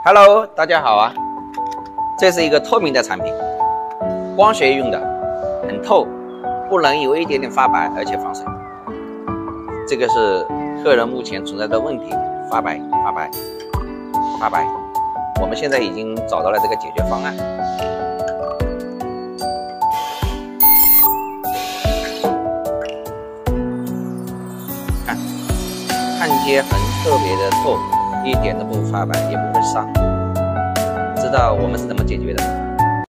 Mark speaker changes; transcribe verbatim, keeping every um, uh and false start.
Speaker 1: Hello， 大家好啊！这是一个透明的产品，光学用的，很透，不能有一点点发白，而且防水。这个是客人目前存在的问题，发白、发白、发白。我们现在已经找到了这个解决方案。看，焊接痕特别的透。一点都不发白，也不会伤。知道我们是怎么解决的？